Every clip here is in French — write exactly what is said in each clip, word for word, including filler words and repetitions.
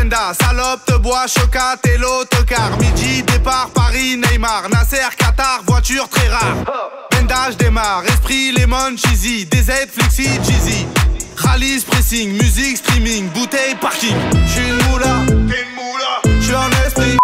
Brenda, salope, te bois, chocat et l'autocar. Midi, départ, Paris, Neymar. Nasser, Qatar, voiture très rare. Benda, je démarre, esprit, lemon, cheesy. D Z, flexi, cheesy. Rallye, pressing, musique, streaming, bouteille, parking. J'suis une moula, t'es une moula. J'suis en esprit.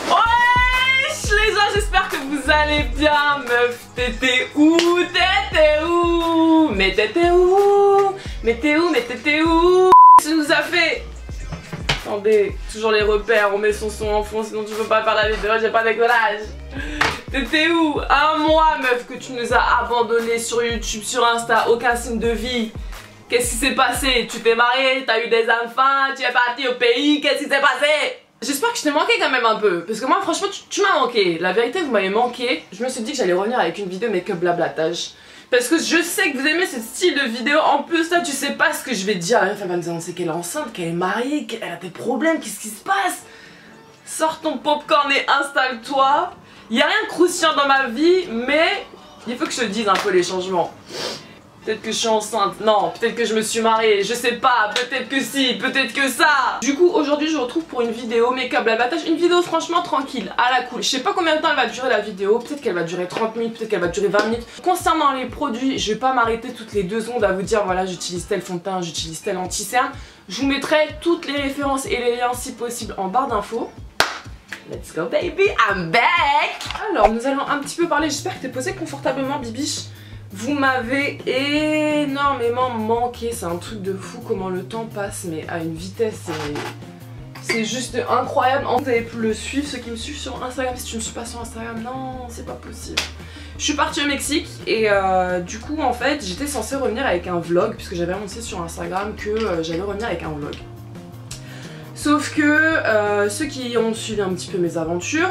Wesh les gens, j'espère que vous allez bien. Meuf, t'étais où? T'étais où? Mais t'étais où? Mais t'es où? Mais t'étais où? Ça nous a fait... Attendez, toujours les repères, on met son son en fond, sinon tu peux pas faire la vidéo, j'ai pas d'écolage. T'étais où? Un mois meuf que tu nous as abandonné sur YouTube, sur Insta, aucun signe de vie. Qu'est-ce qui s'est passé? Tu t'es marié, t'as eu des enfants, tu es parti au pays, qu'est-ce qui s'est passé? J'espère que je t'ai manqué quand même un peu, parce que moi franchement tu, tu m'as manqué. La vérité, vous m'avez manqué. Je me suis dit que j'allais revenir avec une vidéo make-up blablatage. Parce que je sais que vous aimez ce style de vidéo. En plus là tu sais pas ce que je vais te dire. Elle va me dire qu'elle est enceinte, qu'elle est mariée, qu'elle a des problèmes, qu'est-ce qui se passe? Sors ton popcorn et installe-toi. Il y a rien de croustillant dans ma vie, mais il faut que je te dise un peu les changements. Peut-être que je suis enceinte, non, peut-être que je me suis mariée, je sais pas, peut-être que si, peut-être que ça. Du coup aujourd'hui je vous retrouve pour une vidéo make-up blablatage, une vidéo franchement tranquille, à la cool. Je sais pas combien de temps elle va durer la vidéo, peut-être qu'elle va durer trente minutes, peut-être qu'elle va durer vingt minutes. Concernant les produits, je vais pas m'arrêter toutes les deux secondes à vous dire voilà j'utilise tel fond de teint, j'utilise tel anti-cerne. Je vous mettrai toutes les références et les liens si possible en barre d'infos. Let's go baby, I'm back. Alors nous allons un petit peu parler, j'espère que t'es posé confortablement bibiche. Vous m'avez énormément manqué, c'est un truc de fou comment le temps passe, mais à une vitesse, c'est juste incroyable. Vous avez pu le suivre, ceux qui me suivent sur Instagram. Si tu ne me suis pas sur Instagram, non, c'est pas possible. Je suis partie au Mexique et euh, du coup, en fait, j'étais censée revenir avec un vlog, puisque j'avais annoncé sur Instagram que euh, j'allais revenir avec un vlog. Sauf que euh, ceux qui ont suivi un petit peu mes aventures,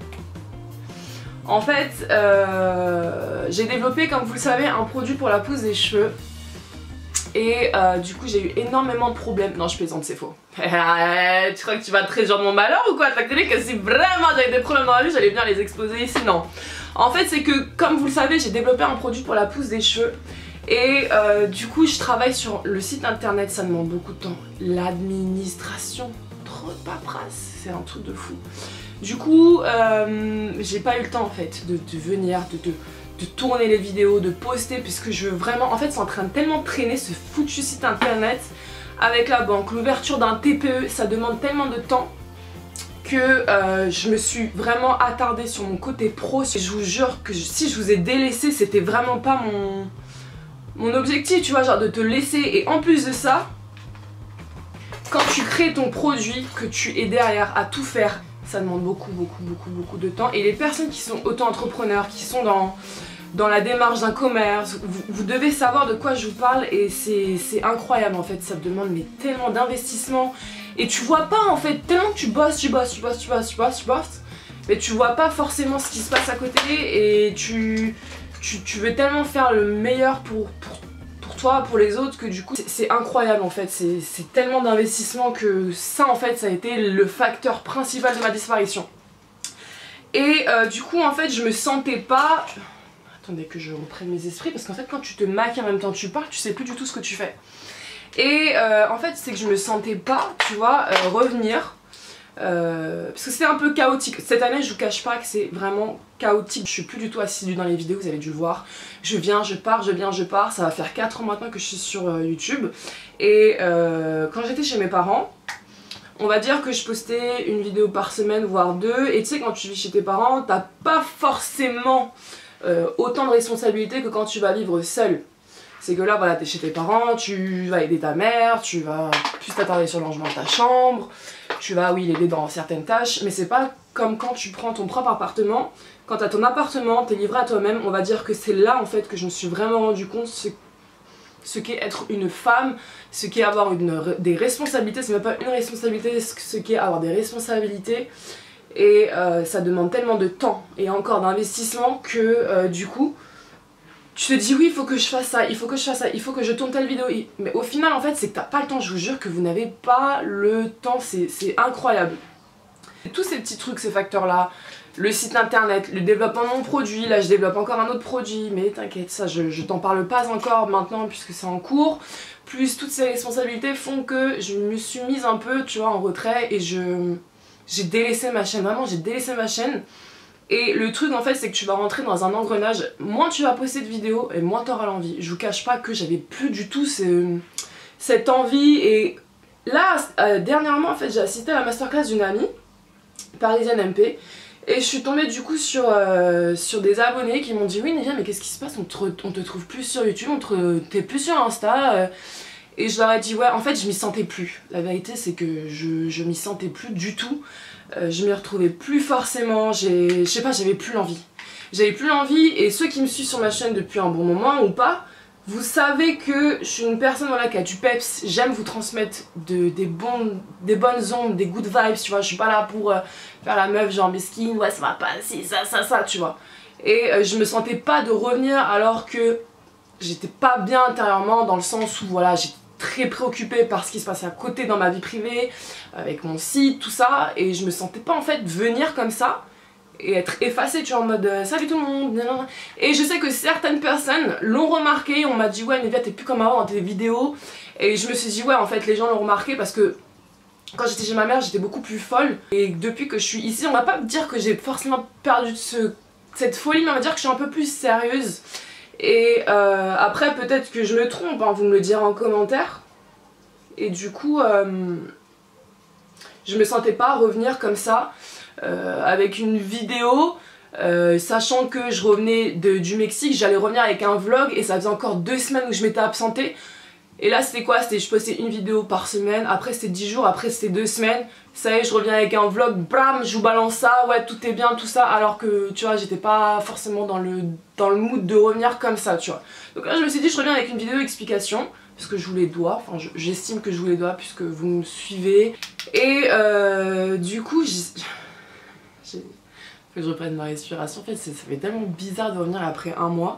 en fait, euh, j'ai développé, comme vous le savez, un produit pour la pousse des cheveux. Et euh, du coup, j'ai eu énormément de problèmes. Non, je plaisante, c'est faux. Tu crois que tu vas te réjouir de mon malheur ou quoi? T'as cru que si vraiment j'avais des problèmes dans la vie, j'allais venir les exposer ici? Non. En fait, c'est que, comme vous le savez, j'ai développé un produit pour la pousse des cheveux. Et euh, du coup, je travaille sur le site internet, ça demande beaucoup de temps. L'administration, trop de paperasse, c'est un truc de fou. Du coup, euh, j'ai pas eu le temps en fait de, de venir, de, de, de tourner les vidéos, de poster, puisque je veux vraiment... En fait, c'est en train de tellement traîner ce foutu site internet avec la banque, l'ouverture d'un T P E, ça demande tellement de temps que euh, je me suis vraiment attardée sur mon côté pro. Je vous jure que je, si je vous ai délaissé, c'était vraiment pas mon, mon objectif, tu vois, genre de te laisser. Et en plus de ça, quand tu crées ton produit, que tu es derrière à tout faire, ça demande beaucoup beaucoup beaucoup beaucoup de temps. Et les personnes qui sont auto-entrepreneurs, qui sont dans, dans la démarche d'un commerce, vous, vous devez savoir de quoi je vous parle. Et c'est incroyable en fait, ça demande mais tellement d'investissement. Et tu vois pas en fait, tellement que tu bosses, tu bosses, tu bosses, tu bosses, tu bosses, tu bosses, mais tu vois pas forcément ce qui se passe à côté. Et tu, tu, tu veux tellement faire le meilleur pour, pour toi, pour les autres, que du coup c'est incroyable en fait, c'est tellement d'investissement que ça en fait ça a été le facteur principal de ma disparition. Et euh, du coup en fait je me sentais pas... Attendez que je reprenne mes esprits, parce qu'en fait quand tu te maquilles en même temps que tu parles, tu sais plus du tout ce que tu fais. Et euh, en fait c'est que je me sentais pas, tu vois, euh, revenir. Euh, parce que c'était un peu chaotique. Cette année je vous cache pas que c'est vraiment chaotique. Je suis plus du tout assidue dans les vidéos, vous avez dû le voir. Je viens, je pars, je viens, je pars. Ça va faire quatre ans maintenant que je suis sur euh, YouTube. Et euh, quand j'étais chez mes parents, on va dire que je postais une vidéo par semaine, voire deux. Et tu sais, quand tu vis chez tes parents, t'as pas forcément euh, autant de responsabilités que quand tu vas vivre seule. C'est que là, voilà, t'es chez tes parents, tu vas aider ta mère, tu vas plus t'attarder sur le rangement de ta chambre, tu vas, oui, l'aider dans certaines tâches, mais c'est pas comme quand tu prends ton propre appartement. Quand t'as ton appartement, t'es livré à toi-même, on va dire que c'est là, en fait, que je me suis vraiment rendu compte ce, ce qu'est être une femme, ce qu'est avoir une, des responsabilités, c'est même pas une responsabilité, ce qu'est avoir des responsabilités. Et euh, ça demande tellement de temps et encore d'investissement que, euh, du coup... Tu te dis oui, il faut que je fasse ça, il faut que je fasse ça, il faut que je tourne telle vidéo. Mais au final en fait c'est que t'as pas le temps, je vous jure que vous n'avez pas le temps, c'est incroyable. Tous ces petits trucs, ces facteurs là, le site internet, le développement de mon produit, là je développe encore un autre produit, mais t'inquiète, ça je, je t'en parle pas encore maintenant puisque c'est en cours, plus toutes ces responsabilités font que je me suis mise un peu, tu vois, en retrait et je j'ai délaissé ma chaîne, vraiment j'ai délaissé ma chaîne. Et le truc en fait c'est que tu vas rentrer dans un engrenage, moins tu vas poster de vidéos et moins t'auras l'envie. Je vous cache pas que j'avais plus du tout ce, cette envie et là euh, dernièrement en fait j'ai assisté à la masterclass d'une amie, Parisienne M P, et je suis tombée du coup sur, euh, sur des abonnés qui m'ont dit oui Nevia mais qu'est-ce qui se passe, on te, on te trouve plus sur YouTube, on te, t'es plus sur Insta euh, et je leur ai dit ouais en fait je m'y sentais plus, la vérité c'est que je, je m'y sentais plus du tout. Euh, je m'y retrouvais plus forcément, je sais pas, j'avais plus l'envie. J'avais plus l'envie et ceux qui me suivent sur ma chaîne depuis un bon moment ou pas, vous savez que je suis une personne voilà, qui a du peps, j'aime vous transmettre de, des, bons, des bonnes ondes, des good vibes, tu vois, je suis pas là pour euh, faire la meuf genre mesquine, ouais ça va pas, si, ça, ça, ça, tu vois. Et euh, je me sentais pas de revenir alors que j'étais pas bien intérieurement dans le sens où voilà, j'étais très préoccupée par ce qui se passait à côté dans ma vie privée, avec mon site, tout ça, et je me sentais pas en fait venir comme ça et être effacée, tu vois, en mode euh, salut tout le monde, et je sais que certaines personnes l'ont remarqué, on m'a dit ouais Nevia t'es plus comme avant dans tes vidéos, et je me suis dit ouais en fait les gens l'ont remarqué parce que quand j'étais chez ma mère j'étais beaucoup plus folle, et depuis que je suis ici on va pas me dire que j'ai forcément perdu ce, cette folie, mais on va dire que je suis un peu plus sérieuse. Et euh, après peut-être que je me trompe, hein, vous me le direz en commentaire. Et du coup euh, je me sentais pas revenir comme ça euh, avec une vidéo euh, sachant que je revenais de, du Mexique, j'allais revenir avec un vlog et ça faisait encore deux semaines où je m'étais absentée. Et là c'était quoi, c'était je postais une vidéo par semaine, après c'était dix jours, après c'était deux semaines. Ça y est, je reviens avec un vlog, bam, je vous balance ça, ouais tout est bien, tout ça, alors que tu vois j'étais pas forcément dans le, dans le mood de revenir comme ça, tu vois. Donc là je me suis dit je reviens avec une vidéo explication, parce que je vous les dois, enfin j'estime que je vous les dois puisque vous me suivez. Et euh, du coup j'ai... Faut que je reprenne ma respiration, en fait ça fait tellement bizarre de revenir après un mois.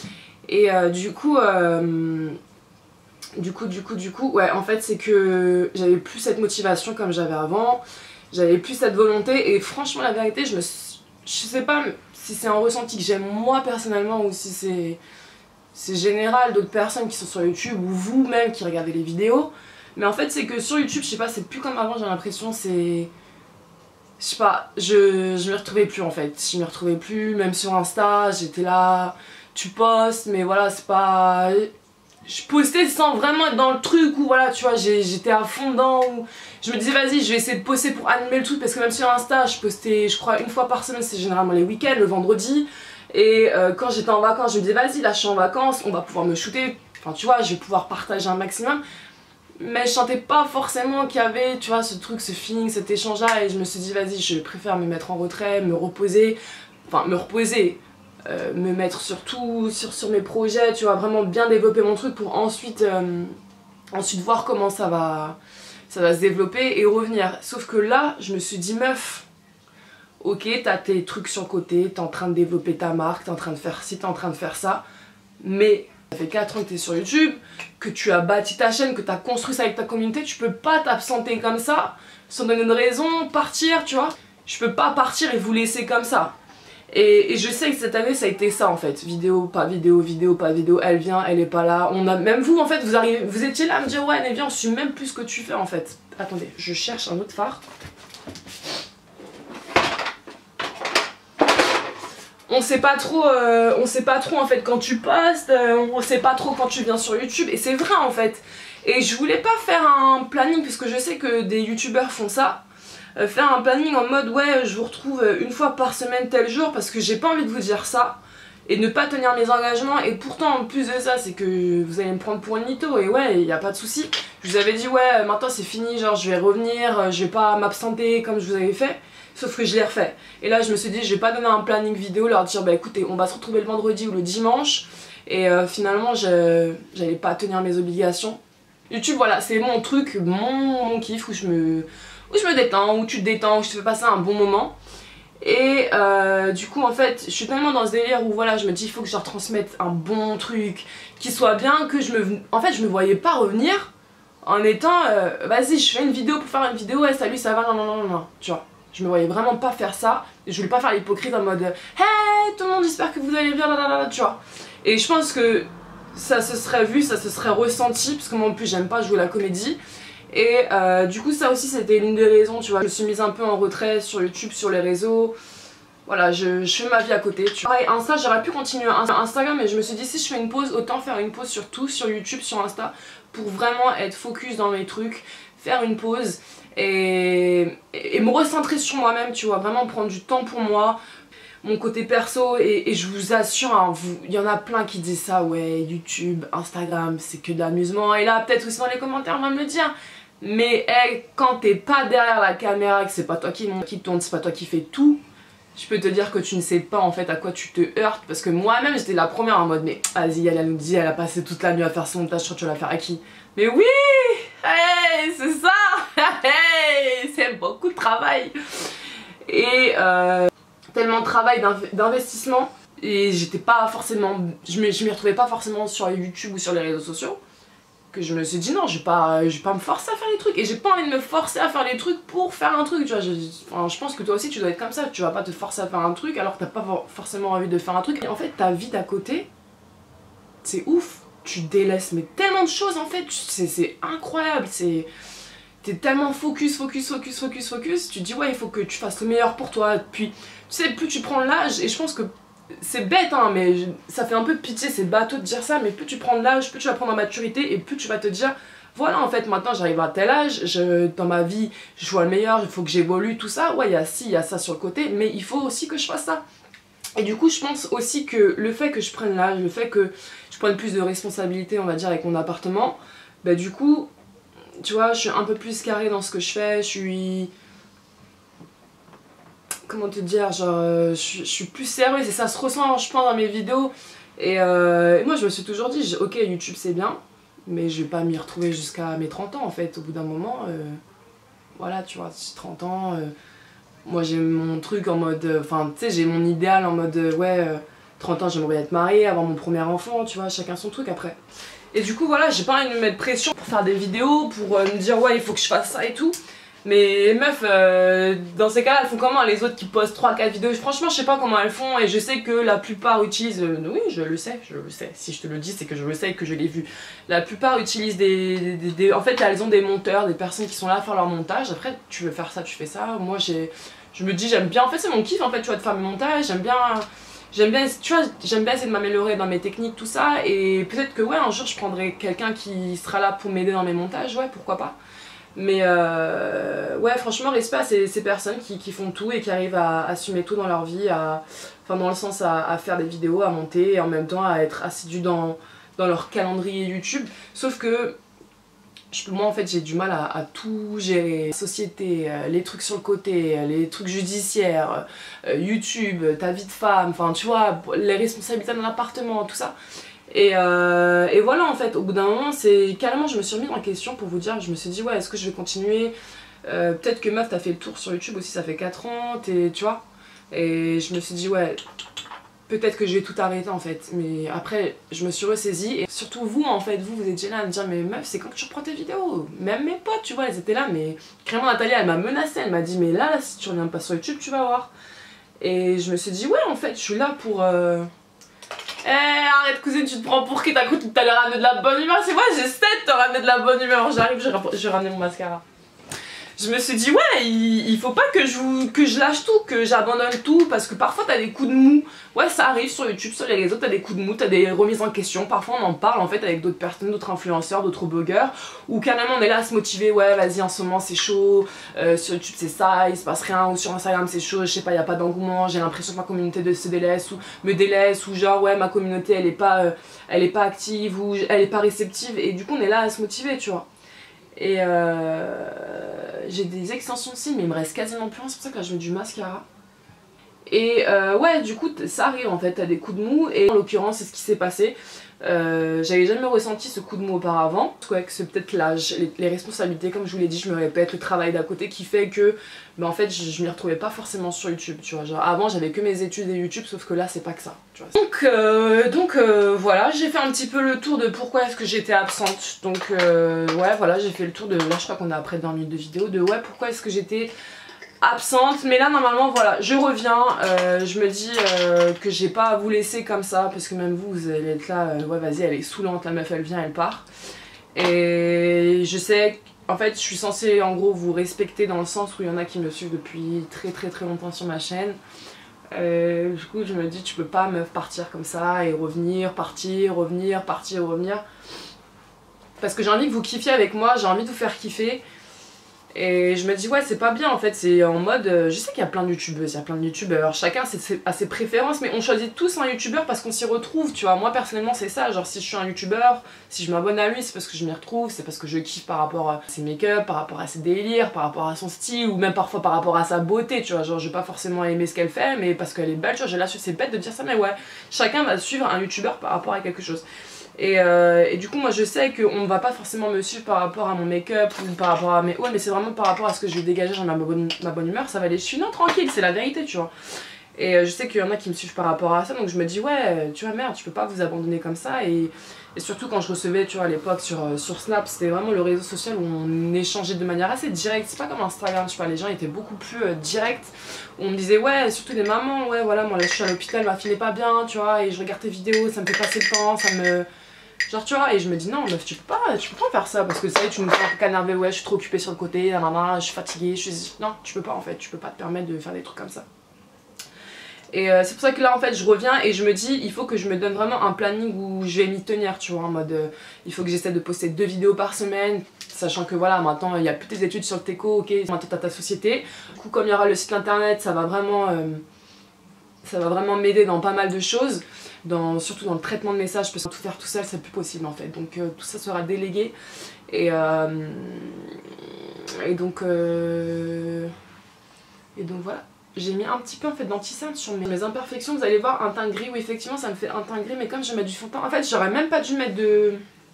Et euh, du coup... Euh, Du coup, du coup, du coup, ouais, en fait, c'est que j'avais plus cette motivation comme j'avais avant, j'avais plus cette volonté, et franchement, la vérité, je me, je sais pas si c'est un ressenti que j'aime moi personnellement ou si c'est c'est général d'autres personnes qui sont sur YouTube ou vous-même qui regardez les vidéos, mais en fait, c'est que sur YouTube, je sais pas, c'est plus comme avant, j'ai l'impression, c'est... Je sais pas, je, je m'y retrouvais plus en fait, je m'y retrouvais plus, même sur Insta, j'étais là, tu postes, mais voilà, c'est pas... Je postais sans vraiment être dans le truc où voilà tu vois j'étais à fond dedans, où je me disais vas-y je vais essayer de poster pour animer le truc, parce que même sur Insta je postais je crois une fois par semaine, c'est généralement les week-ends, le vendredi, et euh, quand j'étais en vacances je me disais vas-y là je suis en vacances, on va pouvoir me shooter, enfin tu vois je vais pouvoir partager un maximum, mais je sentais pas forcément qu'il y avait tu vois ce truc, ce feeling, cet échange là, et je me suis dit vas-y je préfère me mettre en retrait, me reposer, enfin me reposer Euh, me mettre surtout sur, sur mes projets, tu vois, vraiment bien développer mon truc pour ensuite euh, ensuite voir comment ça va ça va se développer et revenir. Sauf que là je me suis dit meuf, ok t'as tes trucs sur le côté, t'es en train de développer ta marque, t'es en train de faire ci, t'es en train de faire ça, mais ça fait quatre ans que t'es sur YouTube, que tu as bâti ta chaîne, que t'as construit ça avec ta communauté, tu peux pas t'absenter comme ça sans donner une raison, partir, tu vois. Je peux pas partir et vous laisser comme ça. Et, et je sais que cette année ça a été ça en fait, vidéo, pas vidéo, vidéo, pas vidéo, elle vient, elle est pas là, on a, même vous en fait, vous arrivez, vous étiez là à me dire ouais Nevia on suit même plus ce que tu fais en fait. Attendez, je cherche un autre phare. On sait pas trop, euh, on sait pas trop en fait quand tu postes, euh, on sait pas trop quand tu viens sur YouTube, et c'est vrai en fait. Et je voulais pas faire un planning puisque je sais que des youtubeurs font ça. Euh, faire un planning en mode ouais je vous retrouve une fois par semaine tel jour, parce que j'ai pas envie de vous dire ça et ne pas tenir mes engagements, et pourtant en plus de ça c'est que vous allez me prendre pour une mytho, et ouais il y a pas de souci. Je vous avais dit ouais maintenant c'est fini, genre je vais revenir, je vais pas m'absenter comme je vous avais fait, sauf que je l'ai refait. Et là je me suis dit je vais pas donner un planning vidéo, leur dire bah écoutez on va se retrouver le vendredi ou le dimanche, et euh, finalement j'allais pas tenir mes obligations. YouTube voilà c'est mon truc, mon, mon kiff où je me... où je me détends, où tu te détends, où je te fais passer un bon moment. Et euh, du coup en fait je suis tellement dans ce délire où voilà je me dis il faut que je leur transmette un bon truc qui soit bien, que je me... En fait je me voyais pas revenir en étant euh, vas-y je fais une vidéo pour faire une vidéo, ouais salut ça va, non non non non, tu vois. Je me voyais vraiment pas faire ça. Et je voulais pas faire l'hypocrite en mode hey tout le monde, j'espère que vous allez bien, là, là, là, tu vois. Et je pense que ça se serait vu, ça se serait ressenti, parce que moi en plus j'aime pas jouer la comédie. Et euh, du coup ça aussi c'était l'une des raisons, tu vois. Je me suis mise un peu en retrait sur YouTube, sur les réseaux. Voilà, je, je fais ma vie à côté, tu vois. Pareil, Insta, j'aurais pu continuer Instagram, mais je me suis dit si je fais une pause, autant faire une pause sur tout, sur YouTube, sur Insta, pour vraiment être focus dans mes trucs, faire une pause et, et me recentrer sur moi-même, tu vois. Vraiment prendre du temps pour moi, mon côté perso, et, et je vous assure, hein, vous, il y en a plein qui disent ça, ouais, YouTube, Instagram, c'est que de l'amusement. Et là, peut-être aussi dans les commentaires, on va me le dire. Mais hey, quand t'es pas derrière la caméra, que c'est pas toi qui, qui tourne, c'est pas toi qui fais tout, je peux te dire que tu ne sais pas en fait à quoi tu te heurtes. Parce que moi-même j'étais la première en mode mais vas-y, elle, elle nous dit elle a passé toute la nuit à faire son montage, je crois que tu vas la faire à qui? Mais oui, hey, c'est ça. Hey, c'est beaucoup de travail. Et euh, tellement de travail d'investissement. Et j'étais pas forcément, je m'y retrouvais pas forcément sur YouTube ou sur les réseaux sociaux, que je me suis dit non, je vais pas, je vais pas me forcer à faire les trucs. Et j'ai pas envie de me forcer à faire les trucs pour faire un truc, tu vois. Je, enfin, je pense que toi aussi tu dois être comme ça, tu vas pas te forcer à faire un truc alors que t'as pas forcément envie de faire un truc. Et en fait ta vie d'à côté, c'est ouf, tu délaisses mais tellement de choses en fait, c'est incroyable, c'est... T'es tellement focus, focus, focus, focus, focus, tu te dis ouais il faut que tu fasses le meilleur pour toi. Puis tu sais, plus tu prends l'âge, et je pense que c'est bête hein, mais je, ça fait un peu pitié, c'est bateau de dire ça, mais plus tu prends de l'âge, plus tu vas prendre en maturité, et plus tu vas te dire voilà en fait maintenant j'arrive à tel âge, je, dans ma vie je vois le meilleur, il faut que j'évolue, tout ça. Ouais il y a ci, il y a ça sur le côté, mais il faut aussi que je fasse ça. Et du coup je pense aussi que le fait que je prenne l'âge, le fait que je prenne plus de responsabilité on va dire avec mon appartement, bah du coup tu vois je suis un peu plus carrée dans ce que je fais, je suis... Comment te dire, genre euh, je, je suis plus sérieuse et ça se ressent je pense dans mes vidéos. Et, euh, et moi je me suis toujours dit ok YouTube c'est bien, mais je vais pas m'y retrouver jusqu'à mes trente ans en fait. Au bout d'un moment, euh, voilà tu vois, trente ans, euh, moi j'ai mon truc en mode, enfin tu sais j'ai mon idéal en mode euh, ouais euh, trente ans j'aimerais être mariée, avoir mon premier enfant, tu vois, chacun son truc après. Et du coup voilà, j'ai pas envie de me mettre pression pour faire des vidéos, pour euh, me dire ouais il faut que je fasse ça et tout. Mais les meufs, euh, dans ces cas-là, elles font comment les autres qui postent trois quatre vidéos? Franchement, je sais pas comment elles font, et je sais que la plupart utilisent... Euh, oui, je le sais, je le sais. Si je te le dis, c'est que je le sais et que je l'ai vu. La plupart utilisent des, des, des, des... En fait, elles ont des monteurs, des personnes qui sont là à faire leur montage. Après, tu veux faire ça, tu fais ça. Moi, j'ai... Je me dis, j'aime bien... En fait, c'est mon kiff, en fait, tu vois, de faire mes montages. J'aime bien... J'aime bien, tu vois, j'aime bien essayer de m'améliorer dans mes techniques, tout ça. Et peut-être que, ouais, un jour, je prendrai quelqu'un qui sera là pour m'aider dans mes montages. Ouais, pourquoi pas. Mais euh, ouais franchement respect à ces, ces personnes qui, qui font tout et qui arrivent à, à assumer tout dans leur vie, à, enfin dans le sens à, à faire des vidéos, à monter et en même temps à être assidus dans, dans leur calendrier YouTube. Sauf que je, moi en fait j'ai du mal à, à tout gérer, la société, les trucs sur le côté, les trucs judiciaires, YouTube, ta vie de femme, enfin tu vois, les responsabilités d'un appartement, tout ça. Et, euh, et voilà en fait, au bout d'un moment, c'est carrément je me suis remise en question pour vous dire, je me suis dit ouais est-ce que je vais continuer, euh, peut-être que meuf t'as fait le tour sur YouTube aussi, ça fait quatre ans, tu vois, et je me suis dit ouais peut-être que je vais tout arrêter en fait, mais après je me suis ressaisie, et surtout vous en fait, vous vous étiez là à me dire mais meuf c'est quand que tu reprends tes vidéos, même mes potes tu vois, elles étaient là, mais carrément Nathalie elle m'a menacée, elle m'a dit mais là, là si tu reviens pas sur YouTube tu vas voir, et je me suis dit ouais en fait je suis là pour... Euh... Eh hey, arrête cousine, tu te prends pour qui? T'as cru que t'allais ramener de la bonne humeur? C'est vrai, j'essaie de te ramener de la bonne humeur. J'arrive, je, je ramener mon mascara. Je me suis dit ouais, il, il faut pas que je, que je lâche tout, que j'abandonne tout, parce que parfois t'as des coups de mou. Ouais ça arrive sur YouTube, sur les réseaux, t'as des coups de mou, t'as des remises en question. Parfois on en parle en fait avec d'autres personnes, d'autres influenceurs, d'autres blogueurs, où carrément on est là à se motiver, ouais vas-y en ce moment c'est chaud, euh, sur YouTube c'est ça, il se passe rien, ou sur Instagram c'est chaud, je sais pas, y a pas d'engouement, j'ai l'impression que ma communauté de se délaisse, ou me délaisse, ou genre ouais ma communauté elle est pas, euh, elle est pas active, ou elle est pas réceptive, et du coup on est là à se motiver tu vois. Et euh, j'ai des extensions de cils mais il me reste quasiment plus rien, c'est pour ça que là je mets du mascara. Et euh, ouais du coup ça arrive en fait, t'as des coups de mou, et en l'occurrence c'est ce qui s'est passé. Euh, j'avais jamais ressenti ce coup de mou auparavant, parce que c'est peut-être l'âge, les, les responsabilités comme je vous l'ai dit, je me répète, le travail d'à côté qui fait que bah en fait je, je m'y retrouvais pas forcément sur YouTube, tu vois, genre avant j'avais que mes études et YouTube, sauf que là c'est pas que ça, tu vois. Donc, euh, donc euh, voilà, j'ai fait un petit peu le tour de pourquoi est-ce que j'étais absente, donc euh, ouais voilà j'ai fait le tour de, là je crois qu'on a après vingt minutes de vidéo, de ouais pourquoi est-ce que j'étais absente, mais là normalement voilà, je reviens, euh, je me dis euh, que j'ai pas à vous laisser comme ça, parce que même vous, vous allez être là, euh, ouais vas-y elle est saoulante, la meuf elle vient, elle part. Et je sais, en fait je suis censée en gros vous respecter dans le sens où il y en a qui me suivent depuis très très très longtemps sur ma chaîne. Euh, du coup je me dis tu peux pas meuf partir comme ça et revenir, partir, revenir, partir, revenir. Parce que j'ai envie que vous kiffiez avec moi, j'ai envie de vous faire kiffer. Et je me dis ouais c'est pas bien en fait, c'est en mode, euh, je sais qu'il y a plein de youtubeuses, il y a plein de youtubeurs, chacun a ses préférences mais on choisit tous un youtubeur parce qu'on s'y retrouve tu vois. Moi personnellement c'est ça, genre si je suis un youtubeur, si je m'abonne à lui c'est parce que je m'y retrouve, c'est parce que je kiffe par rapport à ses make-up, par rapport à ses délires, par rapport à son style ou même parfois par rapport à sa beauté tu vois. Genre je vais pas forcément aimer ce qu'elle fait mais parce qu'elle est belle tu vois, j'ai là c'est bête de dire ça mais ouais, chacun va suivre un youtubeur par rapport à quelque chose. Et, euh, et du coup moi je sais qu'on va pas forcément me suivre par rapport à mon make-up ou par rapport à mes hauts, mais c'est vraiment par rapport à ce que je vais dégager, genre ma bonne, ma bonne humeur, ça va aller, je suis non tranquille, c'est la vérité tu vois. Et euh, je sais qu'il y en a qui me suivent par rapport à ça, donc je me dis ouais tu vois merde, tu peux pas vous abandonner comme ça. Et, et surtout quand je recevais tu vois à l'époque sur, euh, sur Snap, c'était vraiment le réseau social où on échangeait de manière assez directe, c'est pas comme Instagram tu vois, les gens étaient beaucoup plus euh, directs. On me disait ouais, surtout les mamans, ouais voilà moi là je suis à l'hôpital, ma fille n'est pas bien tu vois, et je regarde tes vidéos, ça me fait passer le temps, ça me... Genre tu vois, et je me dis non meuf tu peux pas, tu peux pas faire ça parce que ça y est tu me fais un peu canarder, ouais je suis trop occupée sur le côté, la maman, je suis fatiguée, je suis... Non tu peux pas en fait, tu peux pas te permettre de faire des trucs comme ça. Et euh, c'est pour ça que là en fait je reviens et je me dis il faut que je me donne vraiment un planning où je vais m'y tenir tu vois, en mode euh, il faut que j'essaie de poster deux vidéos par semaine, sachant que voilà maintenant il y a plus tes études sur le techo, ok, maintenant t'as ta société. Du coup comme il y aura le site internet ça va vraiment... Euh, ça va vraiment m'aider dans pas mal de choses. Dans, surtout dans le traitement de messages, parce que tout faire tout seul c'est plus possible en fait, donc euh, tout ça sera délégué et, euh, et donc euh, et donc voilà, j'ai mis un petit peu en fait d'anti-cerne sur mes, mes imperfections. Vous allez voir un teint gris où effectivement ça me fait un teint gris, mais comme je mets du fond de teint en fait j'aurais même pas dû mettre de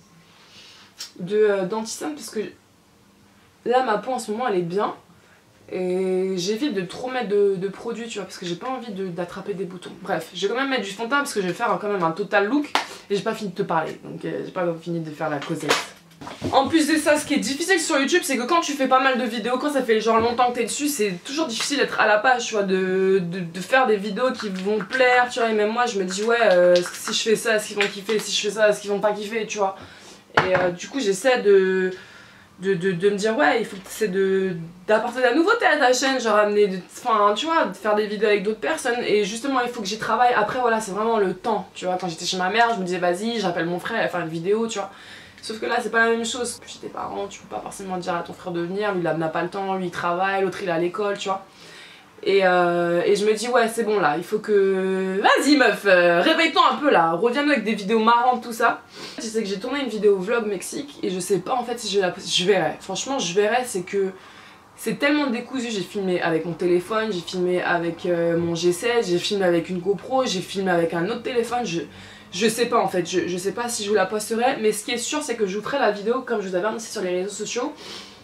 de euh, d'anti-cerne parce que là ma peau en ce moment elle est bien. Et j'évite de trop mettre de, de produits tu vois parce que j'ai pas envie d'attraper de, des boutons. Bref, je vais quand même mettre du fond de teint parce que je vais faire quand même un total look et j'ai pas fini de te parler, donc euh, j'ai pas fini de faire la causette. En plus de ça, ce qui est difficile sur YouTube c'est que quand tu fais pas mal de vidéos, quand ça fait genre longtemps que t'es dessus, c'est toujours difficile d'être à la page tu vois, de, de, de faire des vidéos qui vont plaire tu vois. Et même moi je me dis ouais euh, si je fais ça est-ce qu'ils vont kiffer, si je fais ça est-ce qu'ils vont pas kiffer tu vois. Et euh, du coup j'essaie de... De, de, de me dire ouais il faut que tu essaies d'apporter de, de la nouveauté à ta chaîne, genre amener de, enfin tu vois, de faire des vidéos avec d'autres personnes. Et justement il faut que j'y travaille. Après voilà c'est vraiment le temps tu vois, quand j'étais chez ma mère je me disais vas-y j'appelle mon frère, elle va faire une vidéo tu vois. Sauf que là c'est pas la même chose, chez tes parents tu peux pas forcément dire à ton frère de venir, lui il n'a pas le temps, lui il travaille, l'autre il est à l'école tu vois. Et, euh, et je me dis ouais c'est bon là, il faut que... Vas-y meuf, euh, réveille-toi un peu là, reviens-nous avec des vidéos marrantes tout ça. Je sais que j'ai tourné une vidéo vlog Mexique et je sais pas en fait si je vais la... Je verrai, franchement je verrai, c'est que c'est tellement décousu. J'ai filmé avec mon téléphone, j'ai filmé avec euh, mon G sept, j'ai filmé avec une GoPro, j'ai filmé avec un autre téléphone, je... Je sais pas en fait, je, je sais pas si je vous la posterai, mais ce qui est sûr c'est que je vous ferai la vidéo comme je vous avais annoncé sur les réseaux sociaux.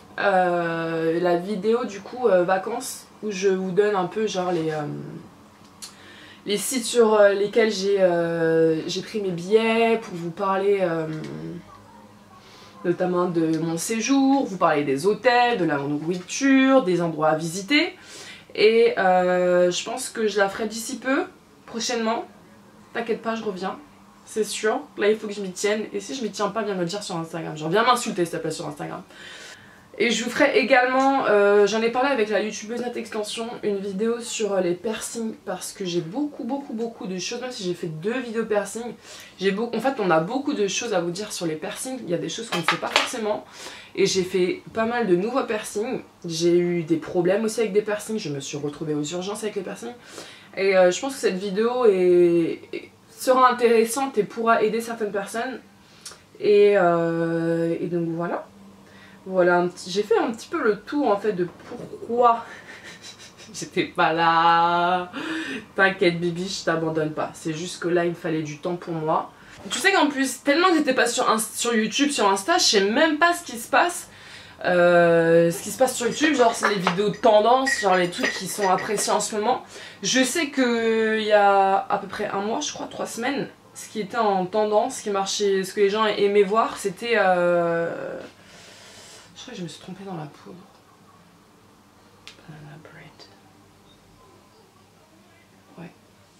Euh, la vidéo du coup euh, vacances où je vous donne un peu genre les, euh, les sites sur lesquels j'ai euh, j'ai pris mes billets pour vous parler euh, notamment de mon séjour, vous parler des hôtels, de la nourriture, des endroits à visiter. Et euh, je pense que je la ferai d'ici peu, prochainement. T'inquiète pas, je reviens, c'est sûr. Là il faut que je m'y tienne, et si je m'y tiens pas, viens me le dire sur Instagram. Genre viens m'insulter s'il te plaît sur Instagram. Et je vous ferai également, euh, j'en ai parlé avec la youtubeuse Nat Extension, une vidéo sur les piercings parce que j'ai beaucoup beaucoup beaucoup de choses, même si j'ai fait deux vidéos piercing, j'ai beaucoup, en fait on a beaucoup de choses à vous dire sur les piercings, il y a des choses qu'on ne sait pas forcément. Et j'ai fait pas mal de nouveaux piercings, j'ai eu des problèmes aussi avec des piercings, je me suis retrouvée aux urgences avec les piercings. Et euh, je pense que cette vidéo est, est, sera intéressante et pourra aider certaines personnes. Et, euh, et donc voilà. Voilà, j'ai fait un petit peu le tour en fait de pourquoi j'étais pas là. T'inquiète Bibi, je t'abandonne pas. C'est juste que là il me fallait du temps pour moi. Tu sais qu'en plus, tellement que j'étais pas sur, sur YouTube, sur Insta, je sais même pas ce qui se passe. Euh, ce qui se passe sur YouTube, genre c'est les vidéos de tendance, genre les trucs qui sont appréciés en ce moment. Je sais que il y a à peu près un mois, je crois, trois semaines, ce qui était en tendance, ce qui marchait, ce que les gens aimaient voir, c'était... Euh... Je crois que je me suis trompée dans la poudre. Banana bread.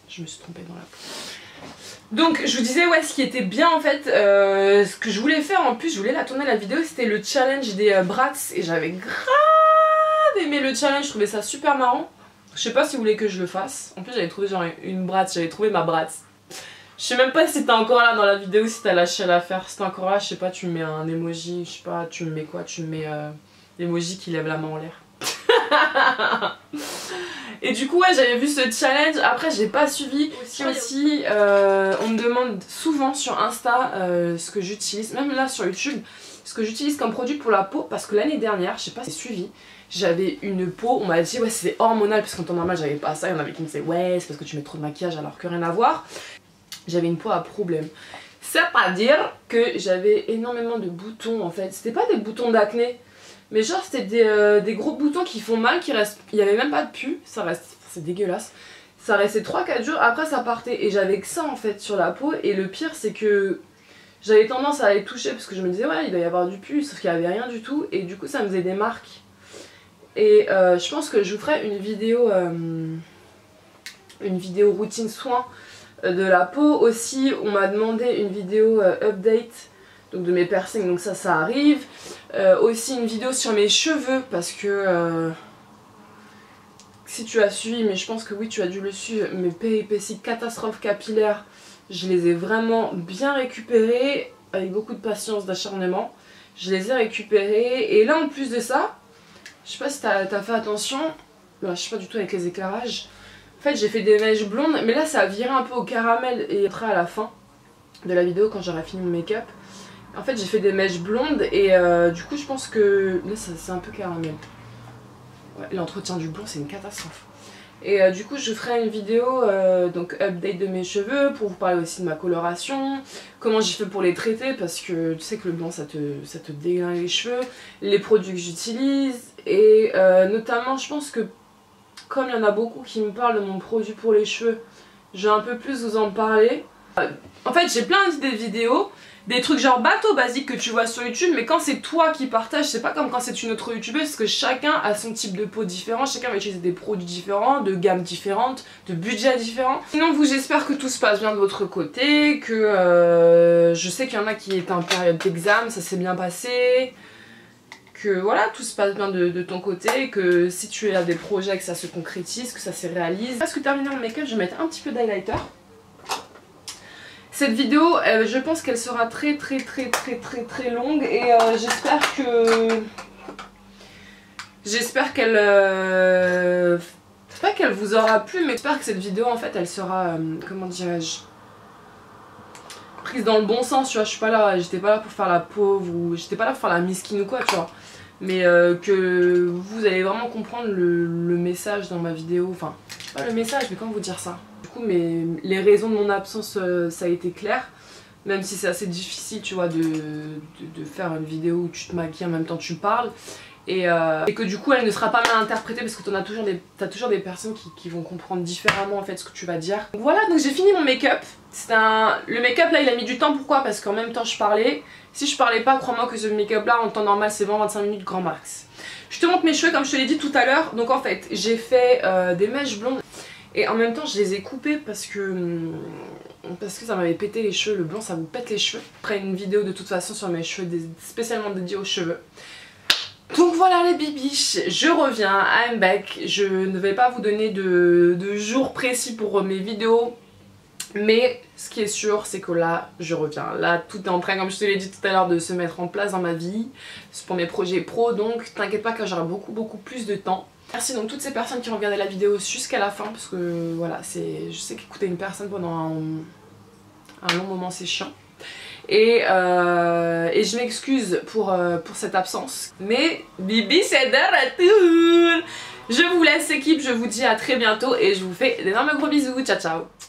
Je me suis trompée dans la peau. Donc je vous disais ouais ce qui était bien en fait, euh, ce que je voulais faire en plus, je voulais la tourner la vidéo, c'était le challenge des euh, brats et j'avais grave aimé le challenge, je trouvais ça super marrant. Je sais pas si vous voulez que je le fasse, en plus j'avais trouvé genre une bratte, j'avais trouvé ma bratte. Je sais même pas si t'es encore là dans la vidéo, si t'as lâché l'affaire, si t'es encore là je sais pas, tu me mets un emoji, je sais pas, tu me mets quoi, tu me mets euh, l'emoji qui lève la main en l'air. Et du coup ouais j'avais vu ce challenge, après j'ai pas suivi. Aussi, aussi euh, on me demande souvent sur Insta euh, ce que j'utilise, même là sur YouTube, ce que j'utilise comme produit pour la peau, parce que l'année dernière, je sais pas si c'est suivi, j'avais une peau, on m'a dit ouais c'est hormonal, parce qu'en temps normal j'avais pas ça, il y en avait qui me disaient ouais c'est parce que tu mets trop de maquillage alors que rien à voir. J'avais une peau à problème. C'est-à-dire que j'avais énormément de boutons en fait, c'était pas des boutons d'acné, mais genre c'était des, euh, des gros boutons qui font mal, qui restent, il y avait même pas de pu, ça reste, c'est dégueulasse. Ça restait trois quatre jours, après ça partait et j'avais que ça en fait sur la peau et le pire c'est que j'avais tendance à les toucher parce que je me disais ouais il doit y avoir du pu, sauf qu'il y avait rien du tout et du coup ça me faisait des marques. Et euh, je pense que je vous ferai une vidéo, euh, une vidéo routine soin de la peau. Aussi on m'a demandé une vidéo euh, update donc de mes piercings, donc ça ça arrive. Euh, aussi une vidéo sur mes cheveux parce que euh, si tu as suivi, mais je pense que oui tu as dû le suivre, mes péripéties catastrophes capillaires, je les ai vraiment bien récupérées avec beaucoup de patience, d'acharnement. Je les ai récupérées et là en plus de ça, je sais pas si t'as as fait attention, là, je sais pas du tout avec les éclairages. En fait j'ai fait des mèches blondes mais là ça a viré un peu au caramel et après à la fin de la vidéo quand j'aurai fini mon make-up. En fait j'ai fait des mèches blondes et euh, du coup je pense que là c'est un peu caramel. Ouais, l'entretien du blond c'est une catastrophe. Et euh, du coup je ferai une vidéo euh, donc update de mes cheveux pour vous parler aussi de ma coloration, comment j'ai fait pour les traiter parce que tu sais que le blanc ça te, ça te déglingue les cheveux, les produits que j'utilise et euh, notamment je pense que comme il y en a beaucoup qui me parlent de mon produit pour les cheveux, je vais un peu plus vous en parler. En fait j'ai plein d'idées de vidéos, des trucs genre bateau basiques que tu vois sur YouTube, mais quand c'est toi qui partages, c'est pas comme quand c'est une autre youtubeuse, parce que chacun a son type de peau différent, chacun va utiliser des produits différents, de gammes différentes, de budgets différents. Sinon vous, j'espère que tout se passe bien de votre côté, que euh, je sais qu'il y en a qui étaient en période d'examen, ça s'est bien passé, que voilà, tout se passe bien de, de ton côté, que si tu as des projets, que ça se concrétise, que ça se réalise. Parce que terminer mon make-up, je vais mettre un petit peu d'highlighter. Cette vidéo, euh, je pense qu'elle sera très très très très très très longue et euh, j'espère que... J'espère qu'elle... Euh... C'est pas qu'elle vous aura plu, mais j'espère que cette vidéo en fait elle sera... Euh, comment dirais-je, prise dans le bon sens, tu vois. Je suis pas là, j'étais pas là pour faire la pauvre ou j'étais pas là pour faire la miskine ou quoi, tu vois. Mais euh, que vous allez vraiment comprendre le, le message dans ma vidéo, enfin, pas le message, mais comment vous dire ça. Du coup, mais les raisons de mon absence, euh, ça a été clair. Même si c'est assez difficile, tu vois, de, de, de faire une vidéo où tu te maquilles en même temps que tu parles. Et, euh, et que du coup, elle ne sera pas mal interprétée parce que tu as toujours des, t'as toujours des personnes qui, qui vont comprendre différemment en fait ce que tu vas dire. Donc voilà, donc j'ai fini mon make-up. Un... Le make-up là, il a mis du temps. Pourquoi? Parce qu'en même temps, je parlais. Si je parlais pas, crois-moi que ce make-up là, en temps normal, c'est vingt à vingt-cinq minutes grand max. Je te montre mes cheveux comme je te l'ai dit tout à l'heure. Donc en fait, j'ai fait euh, des mèches blondes. Et en même temps je les ai coupées parce que parce que ça m'avait pété les cheveux, le blanc ça vous pète les cheveux. Après une vidéo de toute façon sur mes cheveux spécialement dédiée aux cheveux. Donc voilà les bibiches, je reviens, I'm back. Je ne vais pas vous donner de, de jours précis pour mes vidéos, mais ce qui est sûr c'est que là je reviens. Là tout est en train, comme je te l'ai dit tout à l'heure, de se mettre en place dans ma vie. C'est pour mes projets pro, donc t'inquiète pas que j'aurai beaucoup beaucoup plus de temps. Merci donc toutes ces personnes qui ont regardé la vidéo jusqu'à la fin parce que voilà, c'est, je sais qu'écouter une personne pendant un, un long moment c'est chiant. Et, euh, et je m'excuse pour, euh, pour cette absence. Mais Bibi c'est de retour. Je vous laisse équipe, je vous dis à très bientôt et je vous fais d'énormes gros bisous. Ciao ciao.